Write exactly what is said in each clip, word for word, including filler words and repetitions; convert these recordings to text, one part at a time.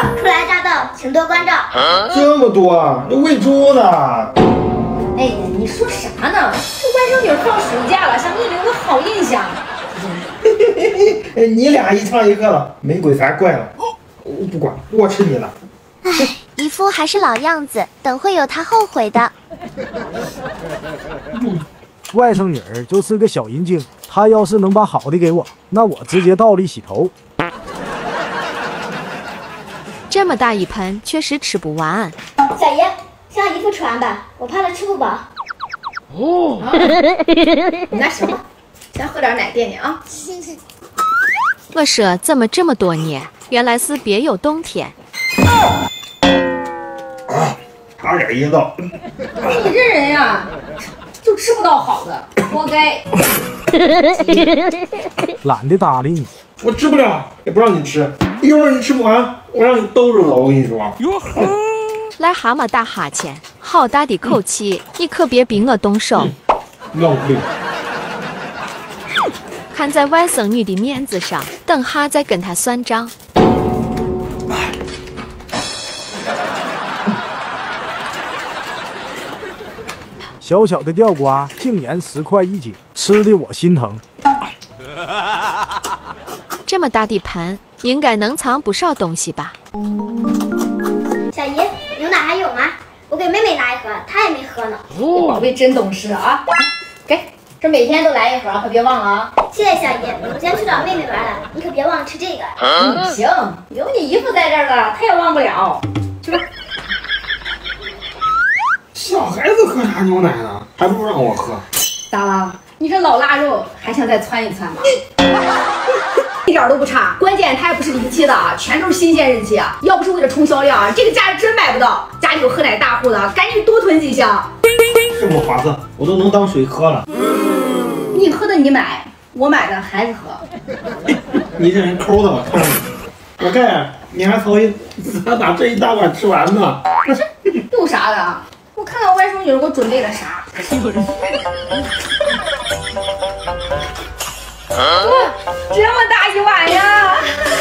初来乍到，请多关照。 这么多啊，喂猪呢？ 哎，你说啥呢？这外甥女放暑假了，想给你留个好印象。 哎，你俩一唱一和了，玫瑰矾怪了。我不管，我吃你的。 唉，姨夫还是老样子，等会有他后悔的。 外甥女儿就是个小阴精，她要是能把好的给我，那我直接倒立洗头。 这么大一盆，确实吃不完。 小爷，先让姨夫吃完吧，我怕他吃不饱。 哦，那行吧，先喝点奶垫垫啊。 我说怎么这么多年，原来是别有洞天。 啊，差点噎到。 你这人呀，就吃不到好的，活该。 懒得搭理你， 我吃不了，也不让你吃。一会儿你吃不完，我让你兜着走。我跟你说。 癞蛤蟆打哈欠，好大的口气，你可别逼我动手。 浪费。 看在外甥女的面子上，等下再跟她算账。 小小的吊瓜竟然十块一斤，吃的我心疼。 这么大的盆，应该能藏不少东西吧？ 小姨，牛奶还有吗？我给妹妹拿一盒，她也没喝呢。 哦，宝贝真懂事啊！给，这每天都来一盒，可别忘了啊！ 谢谢小姨，我先去找妹妹玩了，你可别忘了吃这个。 嗯，行，有你姨夫在这儿了，他也忘不了。去吧。 小孩子喝啥牛奶呢？还不如让我喝。 咋了？你这老腊肉还想再窜一窜吗？一点都不差，关键它还不是临期的，全都是新鲜日期。要不是为了冲销量，这个价真买不到。家里有喝奶大户的，赶紧多囤几箱。 这么划算，我都能当水喝了。 你喝的你买，我买的孩子喝。 你这人抠的，我看你。我盖，你还操心咋把这一大碗吃完呢？ 有啥的？我看看外甥女给我准备了啥。哇，这么大一碗呀！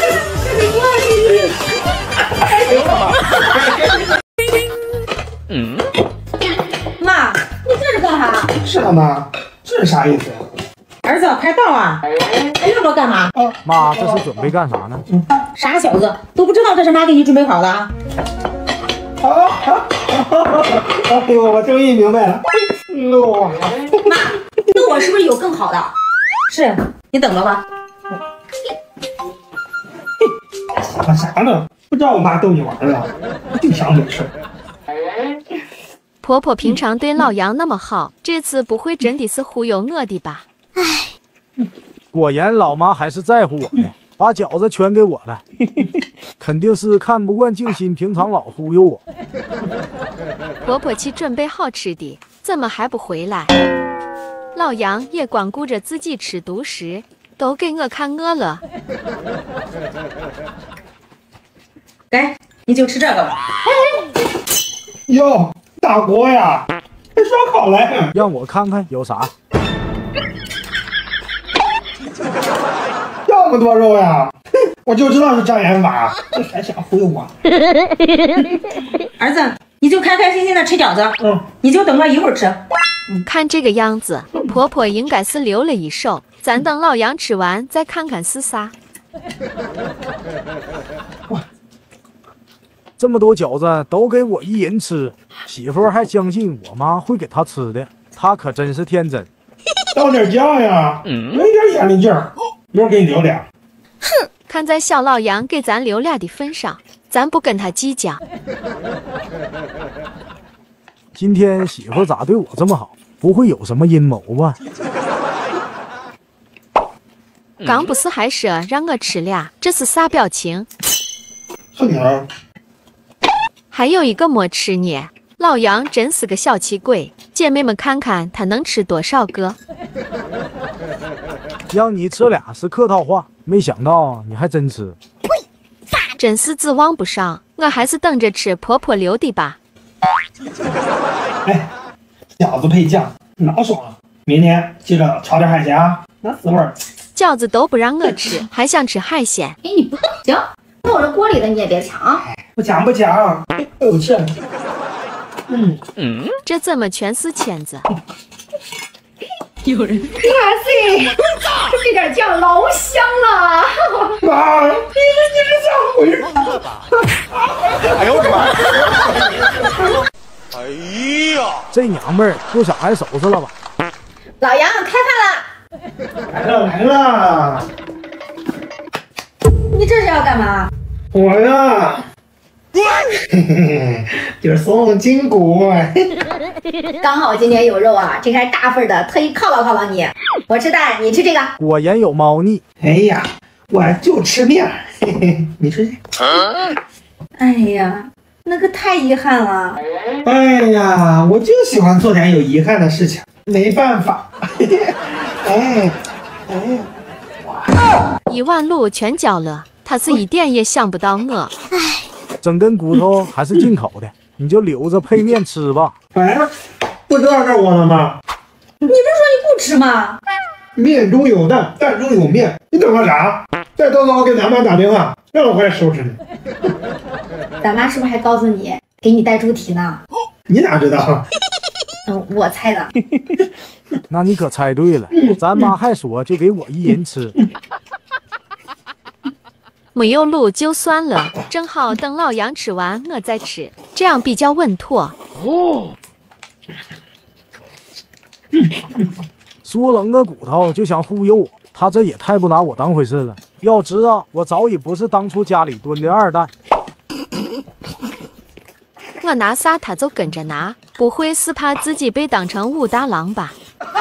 嗯， 妈，你这是干啥？ 是啊，妈，这是啥意思？ 儿子，快到啊！还要着干嘛？ 哦，妈，这是准备干啥呢？ 嗯，傻小子，都不知道这是妈给你准备好的啊！ 啊啊！哎呦，我终于明白了。哇， 妈，那我是不是有更好的？ 是，你等着吧。 想啥呢？不知道我妈逗你玩啊？净想美事。 婆婆平常对老杨那么好，这次不会真的是忽悠我的吧？ 唉，果然老妈还是在乎我的，把饺子全给我了，肯定是看不惯静心，平常老忽悠我。 婆婆去准备好吃的，怎么还不回来？老杨也光顾着自己吃独食，都给我看饿了。 来，你就吃这个吧。 哟，大锅呀，还烧烤嘞！ 让我看看有啥。 这么多肉呀！我就知道是障眼法，还想忽悠我。 儿子，你就开开心心的吃饺子， 嗯， 你就等我一会儿吃。 看这个样子，婆婆应该是留了一手，咱等老杨吃完再看看是啥。 这么多饺子都给我一人吃，媳妇儿还相信我妈会给她吃的，她可真是天真。 倒点酱呀，没点眼力劲儿，一会儿给你留点。 哼，看在小老杨给咱留俩的份上，咱不跟他计较。 今天媳妇咋对我这么好？不会有什么阴谋吧？ 刚不是还说让我吃俩，这是啥表情？ 是你儿。 还有一个没吃呢。老杨真是个小气鬼，姐妹们看看他能吃多少个。 让你吃俩是客套话，没想到你还真吃。 真是指望不上，我还是等着吃婆婆留的吧。 哎，饺子配酱，老爽了。明天记着炒点海鲜啊，那滋味儿。 饺子都不让我吃，还想吃海鲜？ 哎，你不行， 那我这锅里的你也别抢啊！ 不抢不抢，有吃。嗯嗯，这怎么全是签子？ 有人，哇塞，这点酱老香了！ 妈，你这你这小鬼！ 哎呦我的妈！哎呀， 这娘们儿不想挨收拾了吧？ 老杨开饭了！ 来了来了！ 你这是要干嘛？ 我呀，就是送筋骨。 刚好今天有肉啊，这还大份的，特意犒劳犒劳你。我吃蛋，你吃这个。 果然有猫腻。 哎呀，我就吃面，嘿嘿，你吃这。 哎呀，那可太遗憾了。 哎呀，我就喜欢做点有遗憾的事情，没办法。哎，哎呀， 一万路全交了，他是一点也想不到我。 整根骨头还是进口的，你就留着配面吃吧。 哎，不知道这我了吗？ 你不是说你不吃吗？ 面中有蛋，蛋中有面，你等个啥？再叨叨给咱妈打电话，让我回来收拾你。 咱妈是不是还告诉你给你带猪蹄呢？ 你哪知道？ 嗯，我猜的。 那你可猜对了，咱妈还说就给我一人吃。 没有路就算了，正好等老杨吃完我再吃，这样比较稳妥。 哦，说冷个骨头就想忽悠我，他这也太不拿我当回事了。要知道我早已不是当初家里蹲的二蛋。 我拿啥他就跟着拿，不会是怕自己被当成武大郎吧？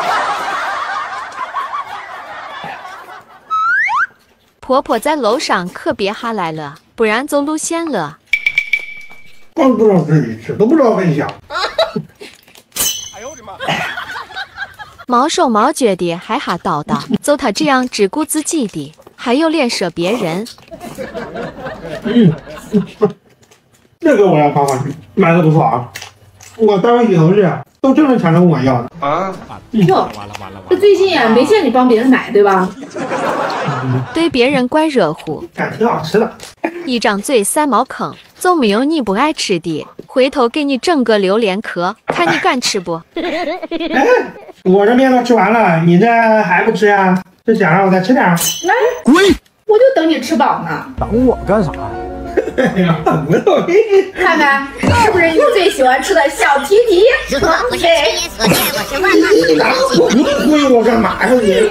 婆婆在楼上可别下来了，不然就露馅了。 光不知道自己吃，都不知道分享。 哎呦我的妈！ 毛手毛脚的还哈叨叨，就他这样只顾自己的，还有脸说别人。 嗯，这个我要夸夸你，买的不错啊。我单位里头是都正正常常问我要的啊。 哟，这最近啊没见你帮别人买，对吧？ 对别人怪热乎， 感挺好吃的。 一张嘴三毛坑，就没有你不爱吃的。回头给你整个榴莲壳，看你敢吃不？ 哎，我这面都吃完了，你这还不吃呀？是想让我再吃点？ 来， 滚！ 我就等你吃饱呢。 等我干啥呀？ 哎呀，不懂。 看看是不是你最喜欢吃的小提提？对， 你拿我不推我干嘛呀你？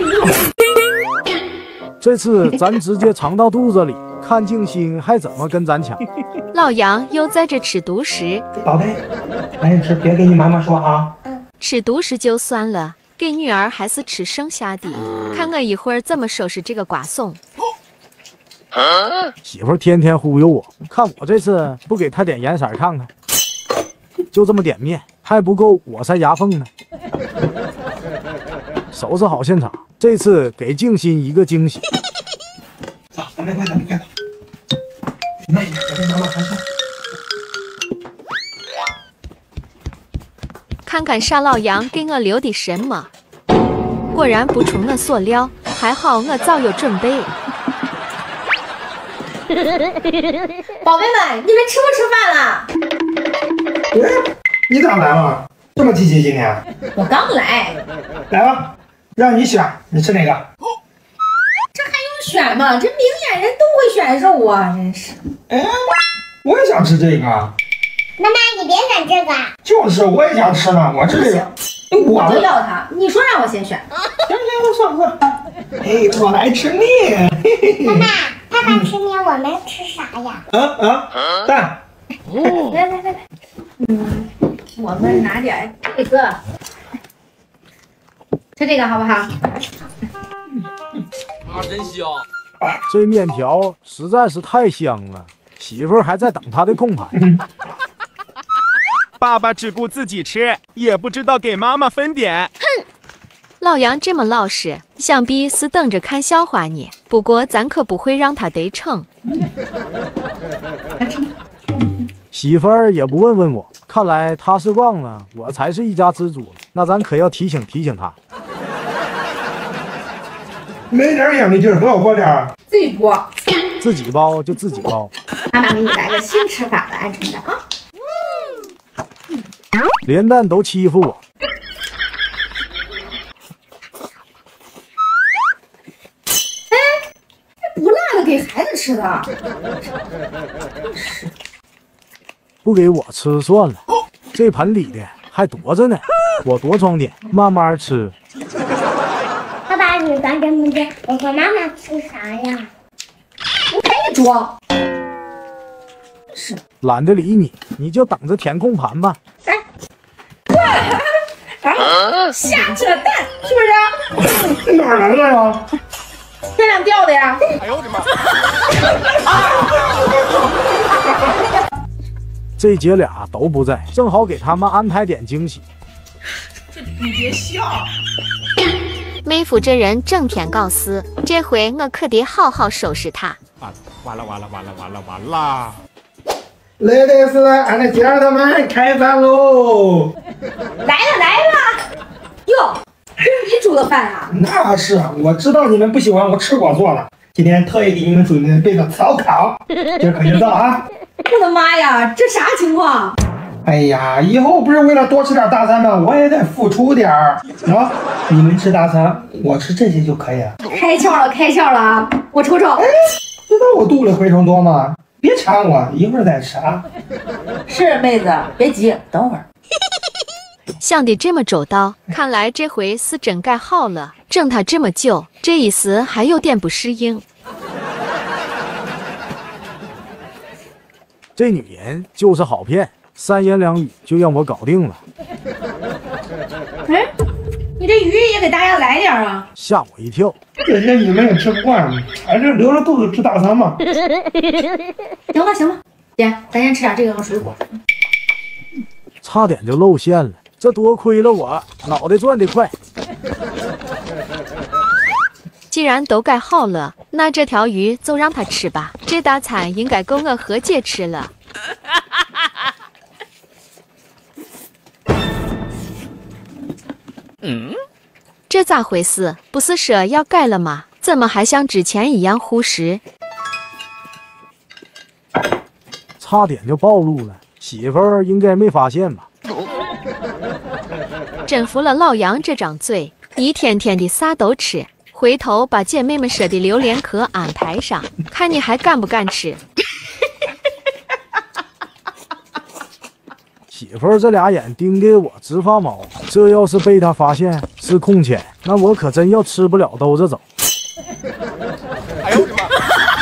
这次咱直接藏到肚子里，看静心还怎么跟咱抢。 老杨又在这吃独食， 宝贝，赶紧吃，别跟你妈妈说啊。 吃独食就算了，给女儿还是吃剩下的。看我一会儿怎么收拾这个瓜怂。 媳妇天天忽悠我，看我这次不给她点颜色看看。就这么点面还不够我塞牙缝呢。收拾好现场，这次给静心一个惊喜。 走，咱别快走，别快走。慢一点，我跟妈妈说说。 看看傻老杨给我留的什么，果然不出我所料，还好我早有准备。 宝贝们，你们吃不吃饭了？ 哎，你咋来了？这么积极今天？ 我刚来。 来吧，让你选，你吃哪个？ 这还用选吗？这明眼人都会选肉啊，真是。 哎，我也想吃这个。 妈妈，你别选这个。 就是我也想吃呢，我吃这个。 我就要它，你说让我先选。 行行，算了算了。哎，我来吃面。 妈妈，爸爸吃面，我们吃啥呀？ 啊啊，蛋。 哦，来来来来，嗯，我们拿点这个，吃这个好不好？ 啊，真香！ 这面条实在是太香了，媳妇儿还在等他的空盘。 爸爸只顾自己吃，也不知道给妈妈分点。 哼，老杨这么老实，想必是等着看笑话呢。不过咱可不会让他得逞。 媳妇儿也不问问我，看来他是忘了我才是一家之主了。那咱可要提醒提醒他。 没点眼力劲儿，给我拨点儿。 自己拨。 自己包就自己包。 妈妈给你来个新吃法的鹌鹑蛋啊！ 连蛋都欺负我。 哎，这不辣的给孩子吃的， 不给我吃算了，这盆里的还多着呢，我多装点，慢慢吃。 爸爸，你赶紧问我和妈妈吃啥呀？ 我给你装。 是懒得理你，你就等着填空盘吧。 啊！瞎扯淡，是不是？哪来的呀？ 天上掉的呀！ 哎呦我的妈！ 这姐俩都不在，正好给他们安排点惊喜。 你别笑。 妹夫这人正偏告辞，这回我可得好好收拾他。 完了完了完了完了完了！ Ladies and gentlemen， 开饭喽！ 来了来了！哟，这是你煮的饭啊？ 那是，我知道你们不喜欢我吃我做的，今天特意给你们准备的烧烤，这可知道啊？ 我的妈呀，这啥情况？ 哎呀，以后不是为了多吃点大餐吗？我也得付出点儿啊！你们吃大餐，我吃这些就可以了。 开窍了，开窍了啊！我瞅瞅， 哎，知道我肚里蛔虫多吗？别馋我，一会儿再吃啊。 是妹子，别急，等会儿。 想得这么周到，看来这回是真盖好了。整他这么久，这意思还有点不适应。 这女人就是好骗，三言两语就让我搞定了。 哎，你这鱼也给大家来点啊！ 吓我一跳。 这些你们也吃不惯，还是留着肚子吃大餐吧。 行了行了，姐，咱先吃点这个和水果。 差点就露馅了，这多亏了我脑袋转得快。 既然都盖好了，那这条鱼就让他吃吧。这大餐应该够我和姐吃了。 嗯， 这咋回事？不是说要改了吗？怎么还像之前一样忽视？ 差点就暴露了，媳妇儿应该没发现吧？ 真服了老杨这张嘴，一天天的啥都吃。回头把姐妹们说的榴莲壳安排上，看你还敢不敢吃。 媳妇儿这俩眼盯得我直发毛，这要是被他发现是空钱，那我可真要吃不了兜着走。 哎呦我的妈！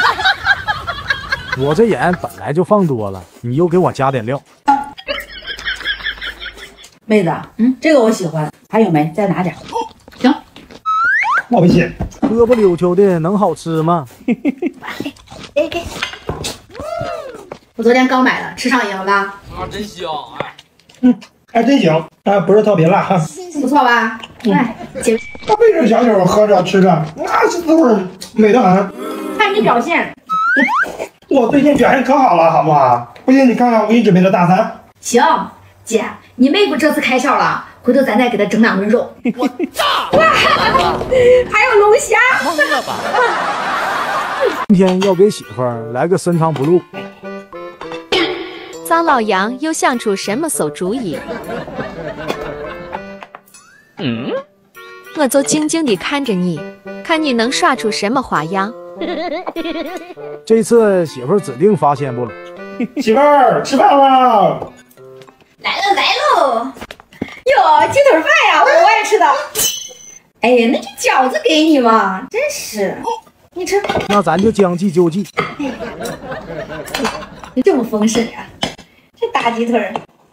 我这盐本来就放多了，你又给我加点料。 妹子，嗯，这个我喜欢，还有没？再拿点。 行， 我不信， 喝不溜秋的能好吃吗？ 给给，我昨天刚买的，吃上瘾了吧？ 啊，真香！哎， 嗯，还真行，啊，不是特别辣， 不错吧？哎，姐， 我背着小酒喝着吃着，那是滋味美得很。 看你表现。 我最近表现可好了，好不好？不信你看看我给你准备的大餐。 行，姐，你妹夫这次开窍了，回头咱再给他整两顿肉。 我炸！ 哇，还有龙虾！ 懵了吧？ 今天要给媳妇儿来个深藏不露。 咱老杨又想出什么馊主意？ 嗯， 我就静静地看着你，看你能耍出什么花样。 这次媳妇儿指定发现不了。 媳妇儿吃饭了。 来了来喽！哟，鸡腿饭呀，我爱吃的。哎呀，那这饺子给你嘛，真是，你吃。 那咱就将计就计。 你这么丰盛啊！这大鸡腿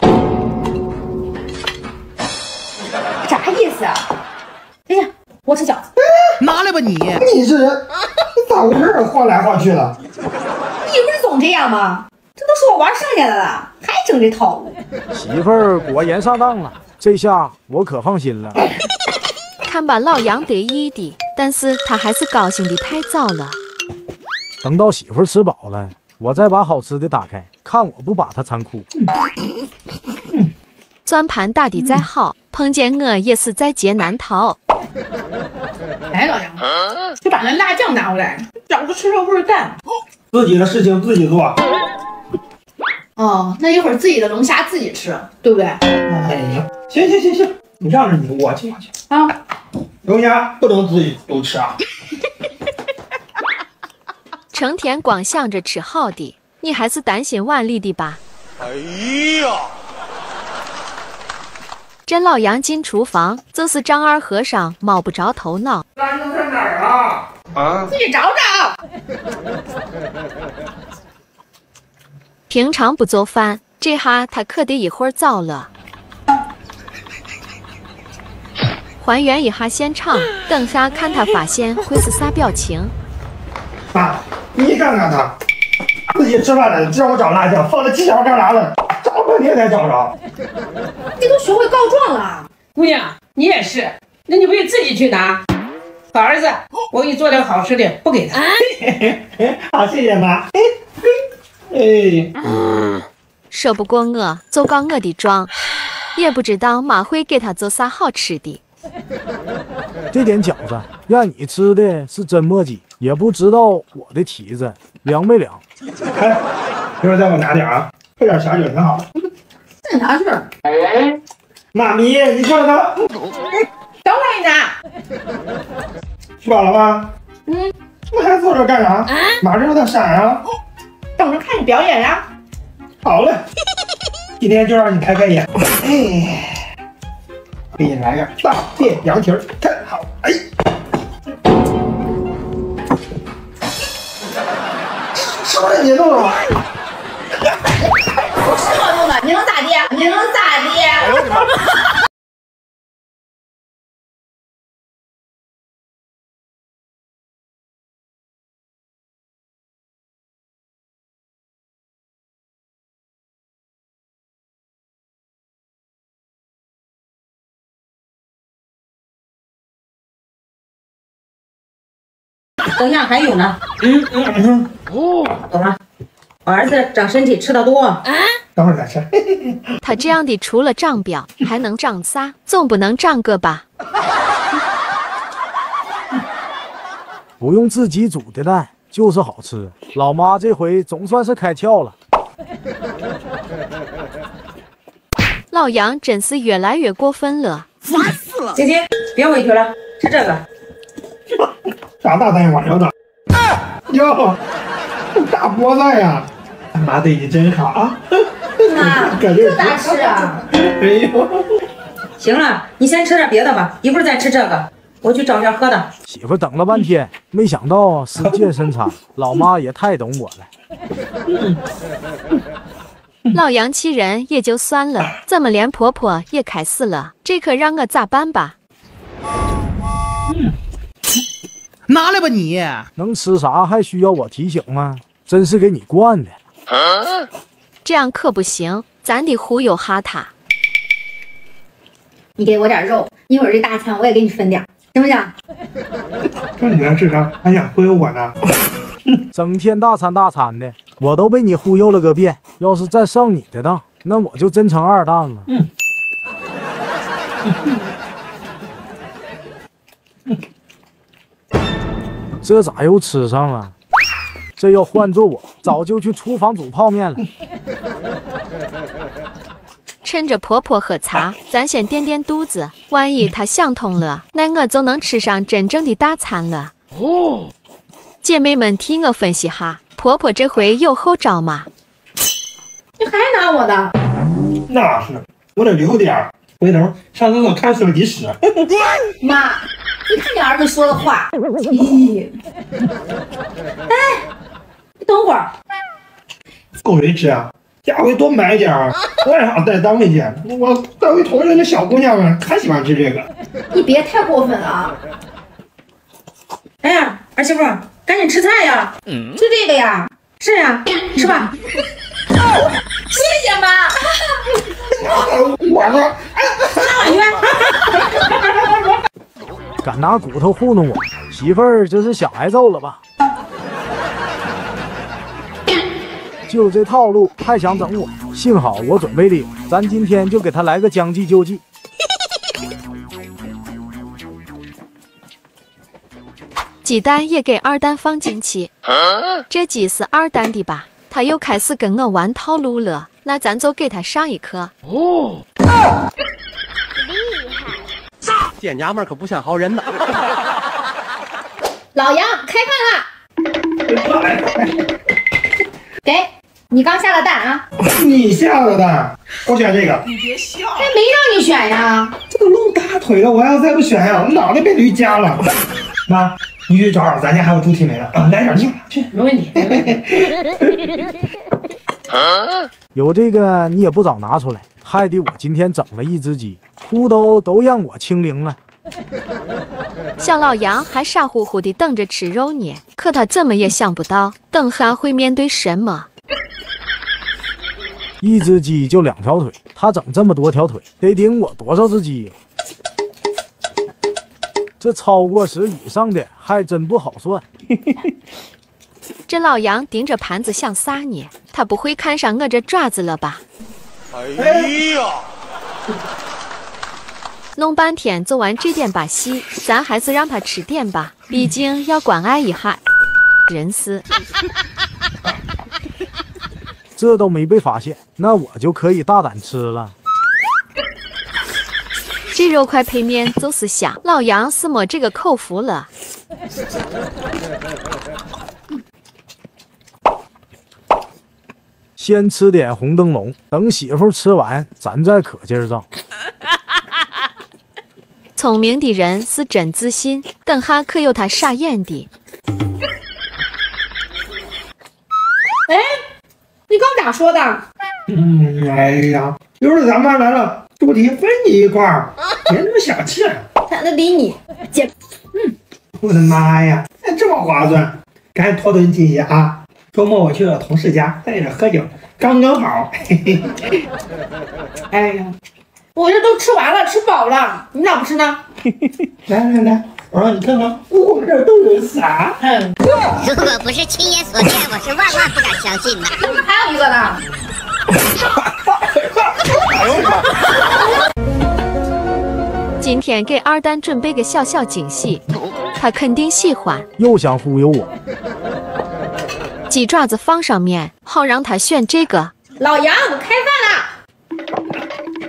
啥意思啊？哎呀，我吃饺子。 拿来吧你！ 你这人咋回事？晃来晃去的。 你不是总这样吗？这都是我玩剩下的了，还整这套路。 媳妇儿果然上当了，这下我可放心了。 看把老杨得意的，但是他还是高兴的太早了。 等到媳妇儿吃饱了，我再把好吃的打开，看我不把她馋哭。 转盘打的再好，碰见我也是在劫难逃。 哎，老杨，就把那辣酱拿回来，饺子吃着味儿淡。 自己的事情自己做。 哦，那一会儿自己的龙虾自己吃，对不对？ 哎呀，行行行行，你让着你，我去我去啊。 龙虾不能自己都吃啊。 成天光想着吃好的，你还是担心碗里的吧？ 哎呀！ 这老杨进厨房，就是丈二和尚摸不着头脑。 咱都在哪儿啊？ 啊！ 自己找找。 平常不做饭，这下他可得一会儿早了。还原一下现场，等下看他发现会是啥表情。 妈，你看看他，自己吃饭了，让我找辣酱，放在犄角旮旯了，找半天才找着。 你都学会告状了， 姑娘，你也是，那你不得自己去拿？好儿子，我给你做点好吃的，不给他。 好，谢谢妈。哎， 说不过我，就告我的状，也不知道妈会给他做啥好吃的。 这点饺子让你吃的是真磨叽，也不知道我的体子凉没凉。 哎，一会儿再给我拿点啊，配点小酒挺好的。 再拿去。 妈咪，你看看， 等会儿你拿。 吃饱了吗？ 嗯， 那还坐这干啥？马上要到闪啊！ 等着看你表演呀。 好嘞，今天就让你开开眼。哎，给你来个大便羊蹄儿，看好。哎，是不是你弄的？ 不是我弄的，你能咋地？你能咋地？ 哎呦我的妈！ 等下还有呢。嗯嗯嗯。哦，懂了。我儿子长身体吃得多。啊。 等会儿再吃。 他这样的除了长膘，还能长啥？总不能长个吧？ 不用自己煮的蛋就是好吃，老妈这回总算是开窍了。 老杨真是越来越过分了， 烦死了！姐姐，别委屈了，吃这个。 啥大菜晚上的？哟，大菠菜呀！妈对你真好啊！ 妈，这咋吃啊？ 哎呦， 行了，你先吃点别的吧，一会儿再吃这个。我去找点喝的。 媳妇等了半天，没想到是健身餐，老妈也太懂我了。 老杨气人也就算了，怎么连婆婆也开始了？这可让我咋办吧？ 嗯，拿来吧你！ 能吃啥还需要我提醒吗？真是给你惯的。 啊、这样可不行，咱得忽悠哈他。 你给我点肉，一会儿这大餐我也给你分点，行不行？ 就你那智商，还想忽悠我呢？ 整天大餐大餐的，我都被你忽悠了个遍。要是再上你的当，那我就真成二蛋了。嗯。这咋又吃上了？这要换做我，早就去厨房煮泡面了。 趁着婆婆喝茶，咱先垫垫肚子，万一她想通了，那我就能吃上真正的大餐了。哦，姐妹们替我分析哈，婆婆这回有后招吗？ 你还拿我的？ 那是，我得留点儿，回头上厕所看手机使。 妈，你看你儿子说的话。咦，哎，你等会儿。 够谁吃啊？下回多买点儿，我也想带单位去。我单位同事那小姑娘们可喜欢吃这个。 你别太过分了啊！ 哎呀，儿媳妇，赶紧吃菜呀！ 嗯，就这个呀。 是呀，吃吧。 谢谢妈。 我呢？ 敢拿骨头糊弄我，媳妇儿这是想挨揍了吧？就这套路还想整我？幸好我准备了，咱今天就给他来个将计就计。 鸡蛋也给二蛋放进去。这鸡是二蛋的吧？他又开始跟我玩套路了，那咱就给他上一课。 哦， 厉害！ 见娘们可不像好人呐。 老杨，开饭啦！给你刚下了蛋啊！ 你下了蛋，我选这个。 你别笑， 那没让你选呀。 这都露大腿了，我要再不选呀，我脑袋被驴夹了。妈，你去找找，咱家还有猪蹄没了啊，来点去去， 没问题。 有这个你也不早拿出来，害得我今天整了一只鸡，裤兜都让我清零了。 小老杨还傻乎乎地等着吃肉呢，可他怎么也想不到等下会面对什么。 一只鸡就两条腿，他整这么多条腿，得顶我多少只鸡呀？这超过十以上的还真不好算。 这老杨盯着盘子想撒呢，他不会看上我这爪子了吧？ 哎呀！ 弄半天做完这点把戏，咱还是让他吃点吧，毕竟要关爱一下人是。 这都没被发现，那我就可以大胆吃了。 这肉块配面就是香，老杨是没这个口福了。 先吃点红灯笼，等媳妇吃完，咱再可劲儿造。 聪明的人是真自信，等下可有他傻眼的。 哎，你刚咋说的？ 嗯，哎呀，一会儿咱妈来了，猪蹄分你一块儿，别那么小气。 懒得理你，姐。 嗯，我的妈呀，这么划算，赶紧拖顿进去啊！周末我去了同事家，带着喝酒，刚刚好。嘿嘿。 哎呀，我这都吃完了，吃饱了，你咋不吃呢？ 来来来，我让你看看我这都有啥。 嗯， 如果不是亲眼所见，我是万万不敢相信的。 还有一个呢。 哎呦我的妈！ 今天给二蛋准备个小小惊喜，他肯定喜欢。 又想忽悠我。 鸡爪子放上面，好让他选这个。 老杨，开饭啦！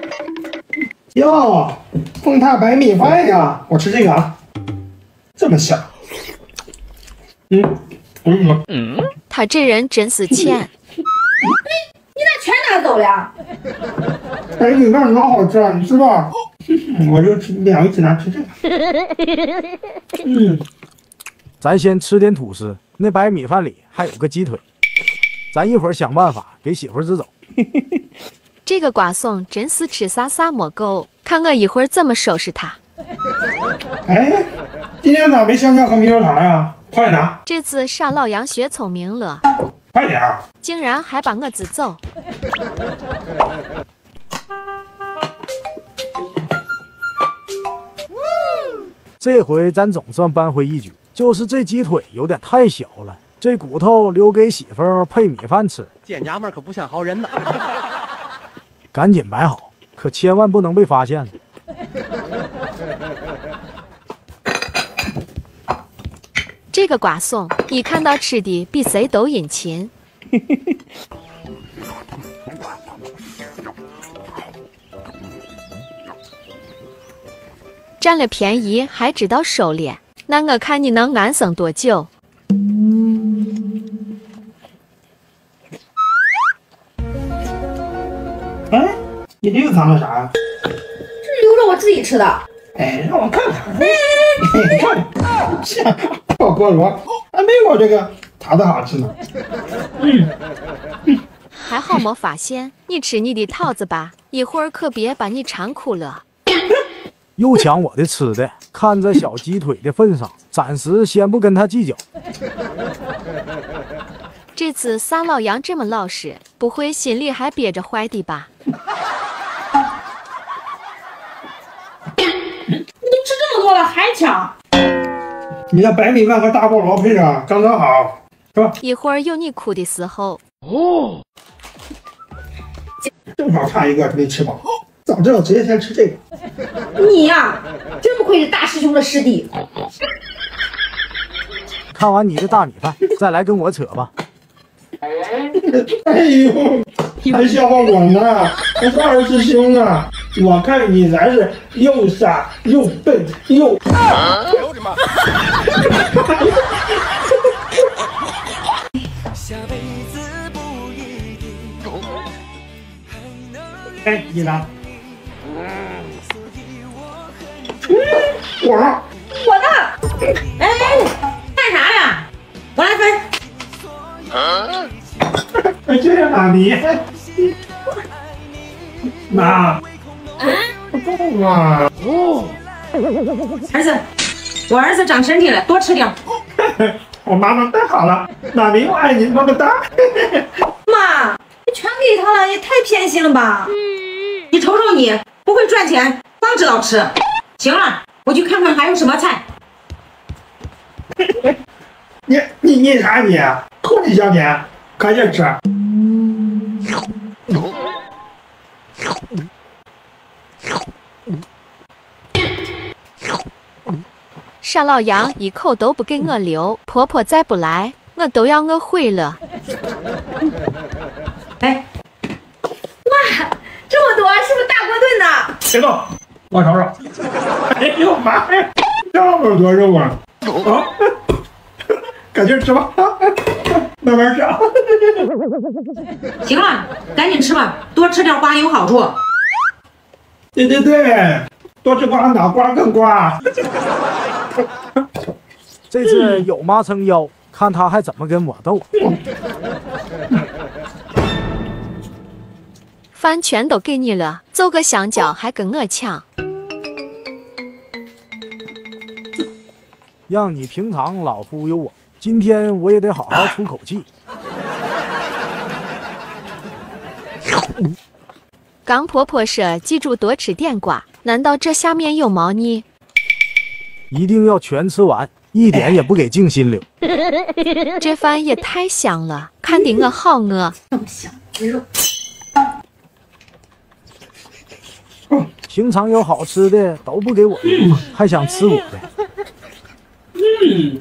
哟，风塔白米饭呀，我吃这个啊，这么香。嗯嗯嗯， 他这人真是欠。 你咋全拿走了？ 白米饭可好吃啊，你吃吧。我就吃两一起拿吃这个。嗯， 咱先吃点吐司，那白米饭里还有个鸡腿，咱一会儿想办法给媳妇儿支走。 这个瓜怂真是吃啥啥没够，看我一会儿怎么收拾他。 哎，今天咋没香蕉和猕猴桃呀？快拿！ 这次傻老杨学聪明了， 快点儿！ 竟然还把我支走。 这回咱总算扳回一局，就是这鸡腿有点太小了，这骨头留给媳妇儿配米饭吃。 见娘们可不像好人呐。 赶紧摆好，可千万不能被发现了。 这个瓜怂一看到吃的比谁都殷勤。占了便宜还知道收敛，那我看你能安生多久？ 哎，你这又藏了啥呀？ 这留着我自己吃的。 哎，让我看看。你看，像破菠萝，还没我这个桃子好吃呢。嗯， 还好没发现，你吃你的桃子吧，一会儿可别把你馋哭了。 又抢我的吃的，看在小鸡腿的份上，暂时先不跟他计较。 这次撒老杨这么老实，不会心里还憋着坏的吧？ 你都吃这么多了还抢？ 你的白米饭和大菠萝配着刚刚好，是吧？ 一会儿有你哭的时候。 哦， 正好差一个没吃饱，早知道直接先吃这个。 你呀、啊，真不愧是大师兄的师弟。 看完你的大米饭，再来跟我扯吧。 哎呦，还笑话我呢，还是二师兄啊！我看你才是又傻又笨又…… 哎呦我的妈！ 哎，你呢？我呢？ 我呢？哎，干啥呀？我来分。 哎，这是哪里？妈，不够啊！ 哦，儿子，我儿子长身体了，多吃点。 我妈妈太好了，妈咪我爱你，么么哒。 妈，你全给他了，也太偏心了吧！你瞅瞅你，不会赚钱，光知道吃。行了，我去看看还有什么菜。 你你你啥你？扣你小钱，赶紧吃。 傻老杨一口都不给我留，婆婆再不来，我都要饿毁了。 哎，哇，这么多，是不是大锅炖呢？ 别动，我瞅瞅。哎呦妈呀，这么多肉啊！啊，赶紧吃吧，慢慢吃。 行了，赶紧吃吧，多吃点瓜有好处。 对对对，多吃瓜脑瓜更瓜。 这次有妈撑腰，看他还怎么跟我斗。 饭全都给你了，走个香蕉还跟我抢。 让你平常老忽悠我，今天我也得好好出口气。 刚婆婆说记住多吃点瓜，难道这下面有猫腻？ 一定要全吃完，一点也不给静心留。 这饭也太香了，看得我好饿。 这么香，肉。 平常有好吃的都不给我留，还想吃我的。 嗯。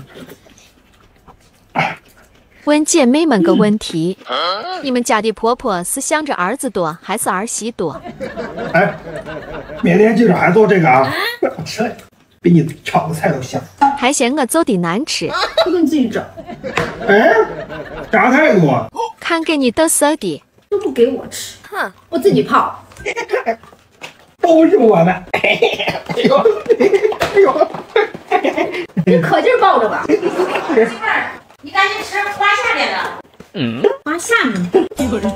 问姐妹们个问题：你们家的婆婆是想着儿子多还是儿媳多？ 哎，明天记住还做这个啊！我吃了，比你炒的菜都香。 还嫌我做的难吃？ 不能自己整。 哎，炸太多， 看给你得瑟的， 都不给我吃，哼，我自己泡。 都是我的。哎呦，哎呦， 你可劲儿抱着吧。媳妇儿，你赶紧吃，花下面的。嗯，花下面的。一会儿。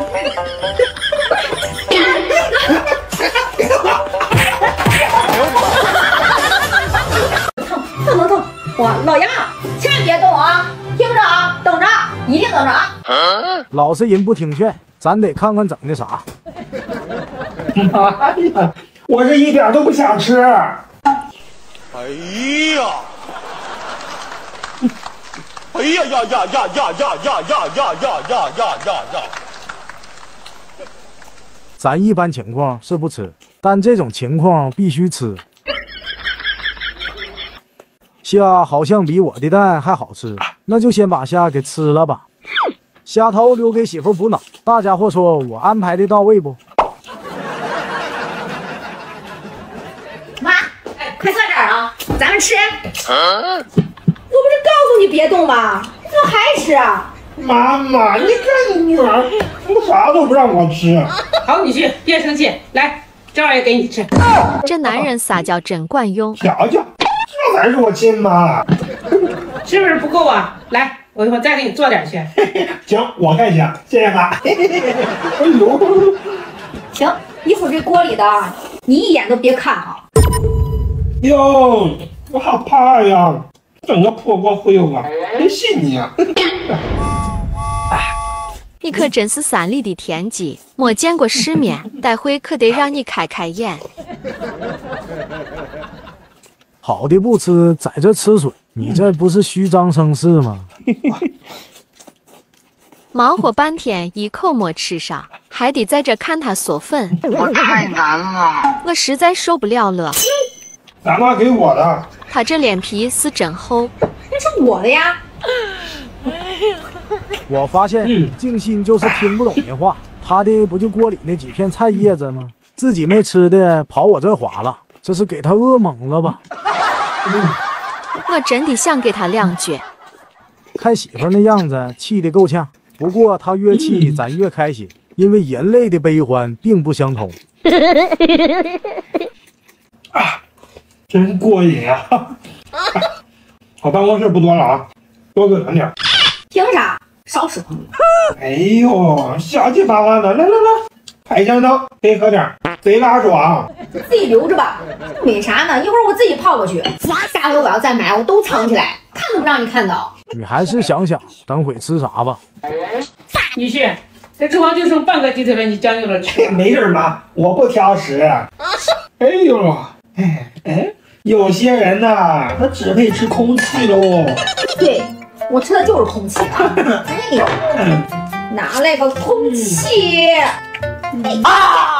疼疼疼疼！我老杨，千万别动啊！听着啊，等着，一定等着啊！ 老实人不听劝，咱得看看整的啥。 妈呀，我这一点都不想吃。 哎呀！哎呀呀呀呀呀呀呀呀呀呀呀呀呀呀！ 咱一般情况是不吃，但这种情况必须吃。虾好像比我的蛋还好吃，那就先把虾给吃了吧。虾头留给媳妇补脑，大家伙说我安排的到位不？ 妈，哎，快坐这儿啊，咱们吃。我不是告诉你别动吗？你怎么还吃啊？ 妈妈，你看你女儿，啥都不让我吃。 好，你去，别生气，来，这玩意儿给你吃。 这男人撒娇真管用。 瞧瞧，这才是我亲妈。 是不是不够啊？来，我一会儿再给你做点去。 行，我看行，谢谢妈。哎呦， 行，一会儿这锅里的你一眼都别看哈。 哟，我好怕呀！整个破锅忽悠我，谁信你啊？ 你可真是山里的田鸡，没见过世面，待会可得让你开开眼。 好的不吃，在这吃水，你这不是虚张声势吗？ 忙活半天，一口没吃上，还得在这看他嗦粉， 我太难了， 我实在受不了了。 咱妈给我的， 他这脸皮是真厚。 那是我的呀， 我发现静心就是听不懂人话，他的不就锅里那几片菜叶子吗？自己没吃的跑我这划了，这是给他饿懵了吧？ 我真的想给他两句。 看媳妇那样子，气得够呛。不过他越气，咱越开心，因为人类的悲欢并不相同。 啊，真过瘾啊！我办公室不多了啊，多给咱点。 凭啥？少说。 哎呦，小气巴拉的，来来来，拍香灯，别喝点，贼拉爽。 自己留着吧，没啥呢，一会儿我自己跑过去。下回我要再买，我都藏起来，看都不让你看到。 你还是想想等会吃啥吧。 女婿，这厨房就剩半个鸡腿了，你将就着吃。 没事妈，我不挑食。哎呦，哎哎，有些人呐，他只配吃空气喽。 对，我吃的就是空气啊。哎呦，拿来个空气。啊！